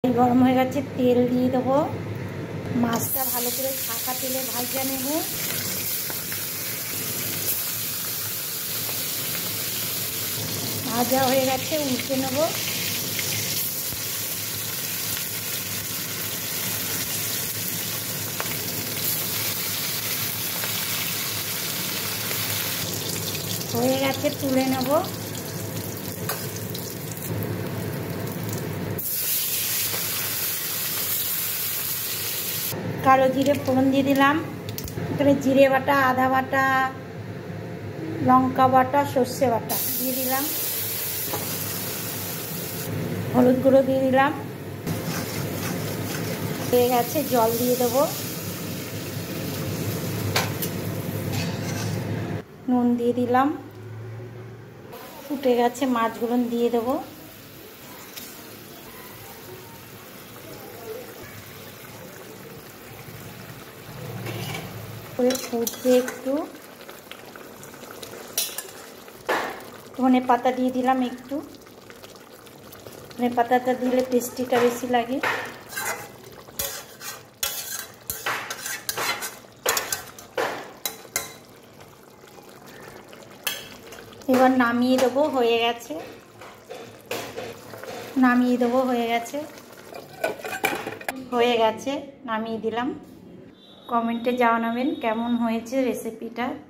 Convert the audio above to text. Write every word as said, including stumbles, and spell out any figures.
গরম হয়ে গেছে, তেল দিয়ে দেবো। মাছটা ভালো করে ছাকা তেলে ভাজা নেব। ভাজা হয়ে গেছে, উল্টে নেব। হয়ে গেছে, তুলে নেব। কালো জিরে ফোড়ন দিয়ে দিলাম। এখানে জিরে বাটা, আদা বাটা, লঙ্কা বাটা, সর্ষে বাটা দিয়ে দিলাম। হলুদ গুঁড়ো দিয়ে দিলাম। হয়ে গেছে, জল দিয়ে দেবো। নুন দিয়ে দিলাম। ফুটে গেছে, মাছগুলো দিয়ে দেবো। করে ফুটবে একটু। ধনে পাতা দিয়ে দিলাম একটু। ধনে পাতাটা দিলে টেস্টিটা বেশি লাগে। এবার নামিয়ে দেবো। হয়ে গেছে, নামিয়ে দেবো। হয়ে গেছে হয়ে গেছে নামিয়ে দিলাম। কমেন্টে জানাবেন কেমন হয়েছে রেসিপিটা।